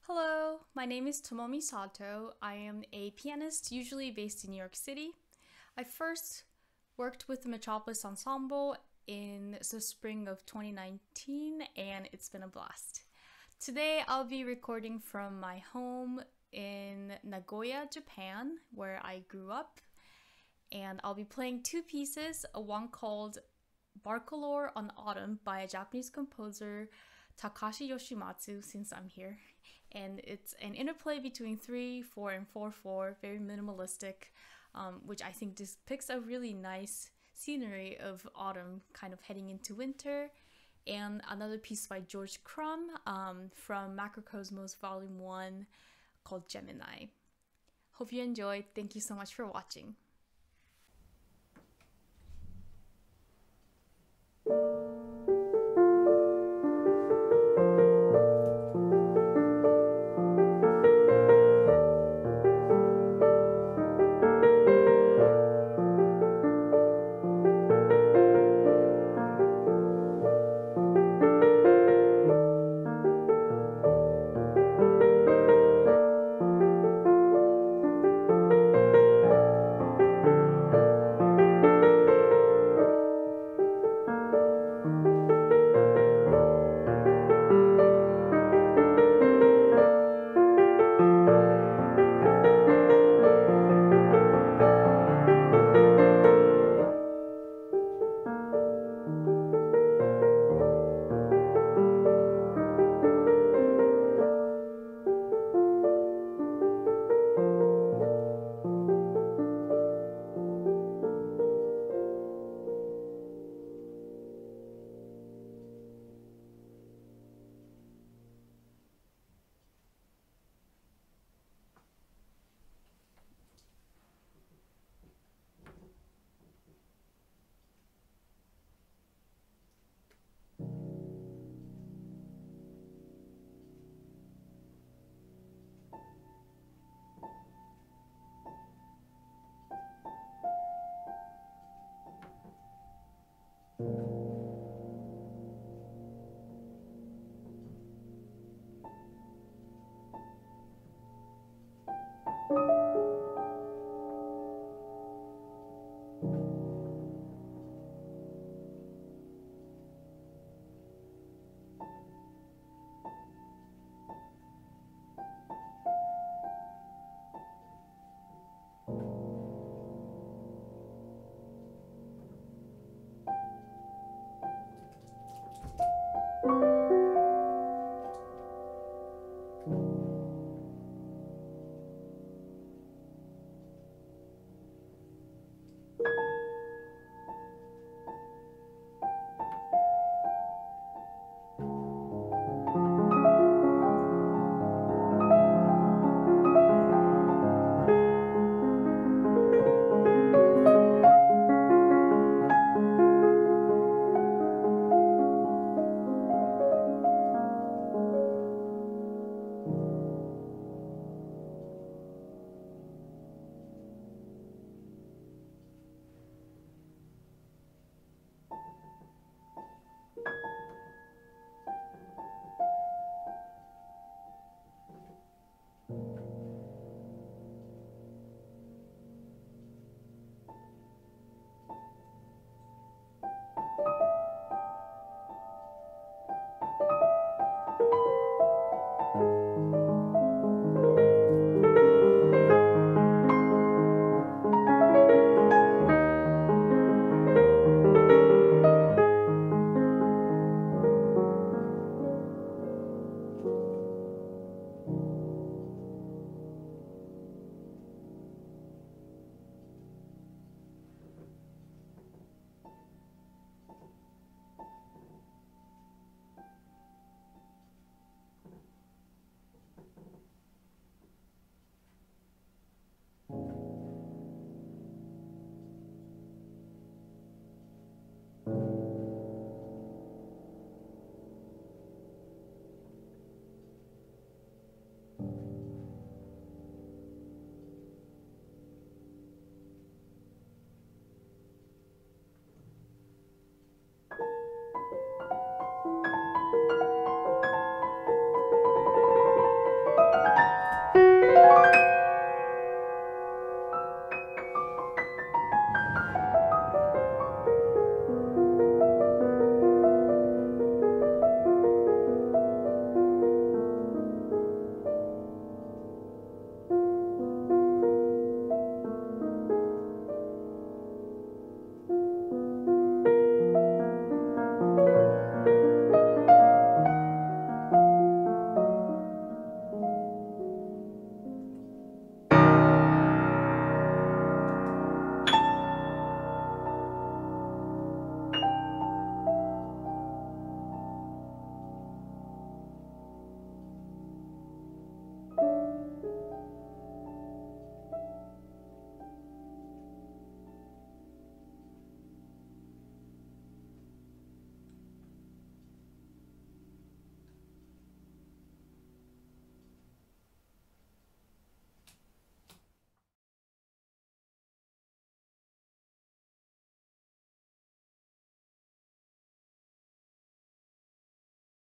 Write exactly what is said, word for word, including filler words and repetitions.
Hello, my name is Tomomi Sato. I am a pianist usually based in New York City. I first worked with the Metropolis Ensemble in the spring of twenty nineteen and it's been a blast. Today I'll be recording from my home in Nagoya, Japan, where I grew up, and I'll be playing two pieces, one called Barcalore on Autumn by a Japanese composer, Takashi Yoshimatsu, since I'm here. And it's an interplay between three, four, and four four, very minimalistic, um, which I think depicts a really nice scenery of autumn kind of heading into winter. And another piece by George Crumb um, from Makrokosmos Volume one called Gemini. Hope you enjoyed. Thank you so much for watching.